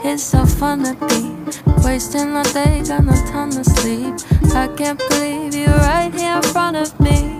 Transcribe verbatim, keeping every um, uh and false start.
It's so fun to be wasting our day, got no time to sleep. I can't believe you're right here in front of me.